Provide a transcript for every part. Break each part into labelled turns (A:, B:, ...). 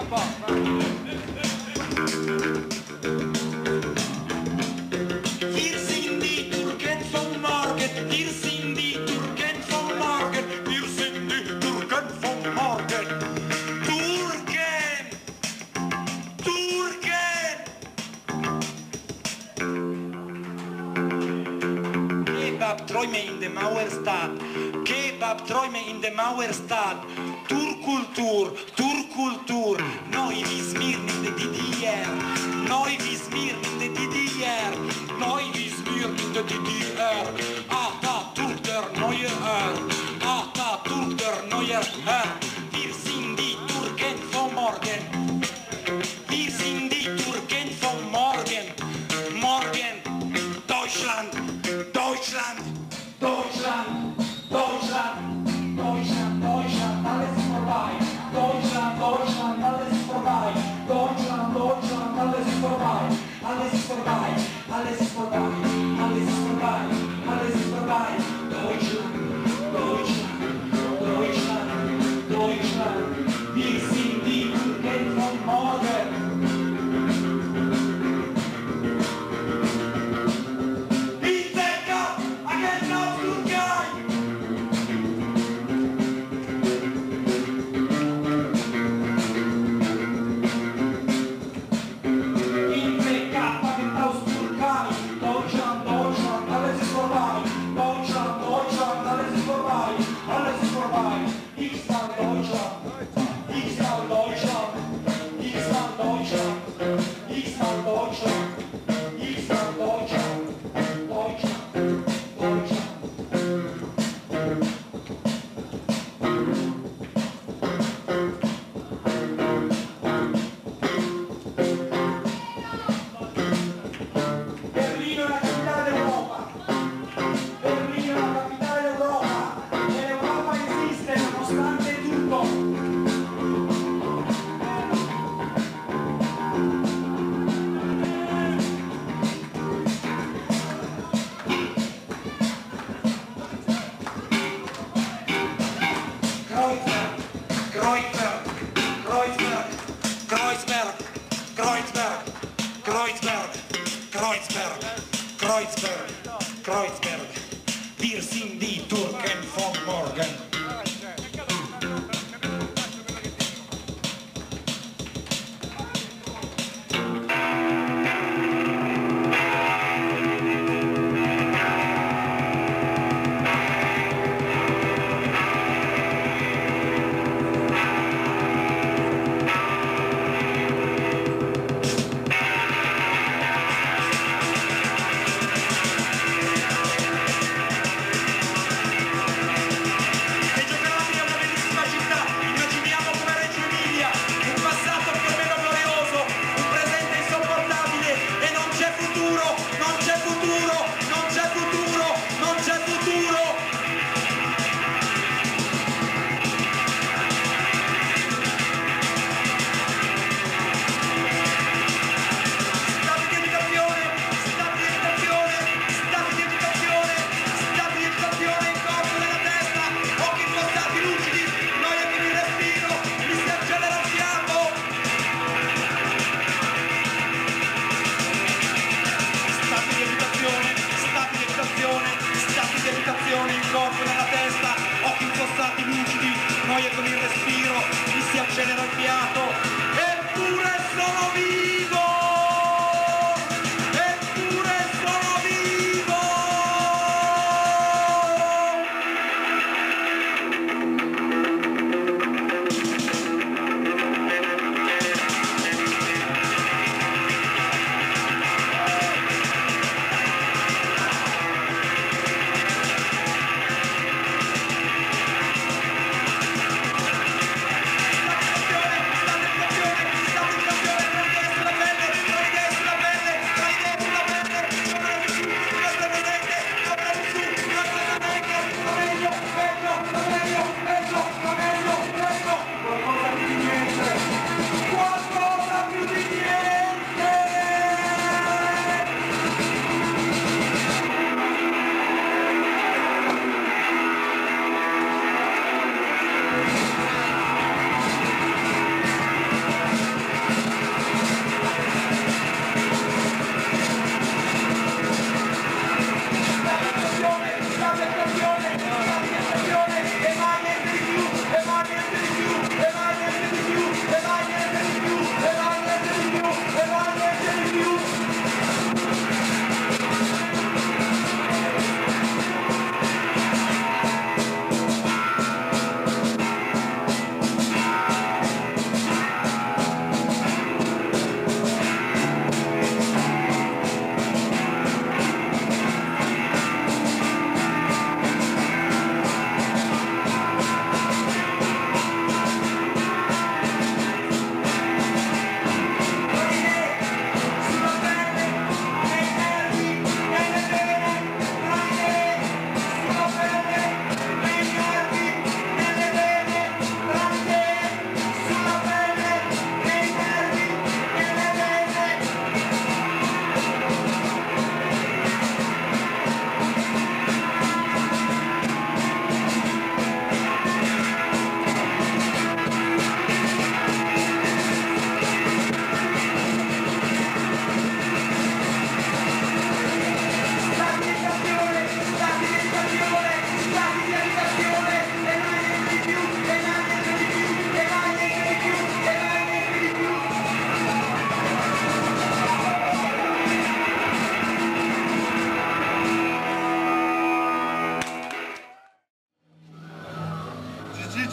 A: Wir sind die Türken von morgen, wir sind die Türken von morgen, wir sind die Türken von morgen. Türken! Türken! Kebab-Träume in der Mauerstadt, Kebab-Träume in der Mauerstadt. Turkultur, Turkultur, noi wie Smirn in der DDR, noi wie Smirn in der DDR, noi wie Smirn in der DDR. Atatürk der neue Herr, Atatürk der neue Herr. Wir sind die Türken von morgen, wir sind die Türken von morgen, morgen. Deutschland, Deutschland, Deutschland, Deutschland, Deutschland, Deutschland, alles ist vorbei. Deutschland, Deutschland, alles ist vorbei. Deutschland, Deutschland, alles ist vorbei. Alles ist vorbei, alles ist vorbei, alles ist vorbei, alles ist vorbei.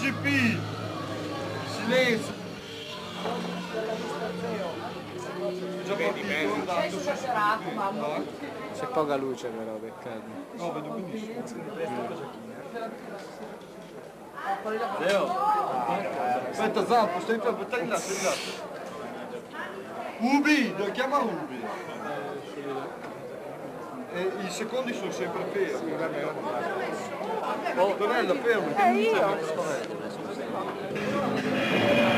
B: GP! Silenzio!
C: C'è poca luce però, peccato.
B: No, vedo benissimo.
D: Leo,
B: Aspetta Zampo, stai là. Ubi, chiama Ubi. E i secondi sono sempre fermi. Oh, Tonella, fermo.
E: Io.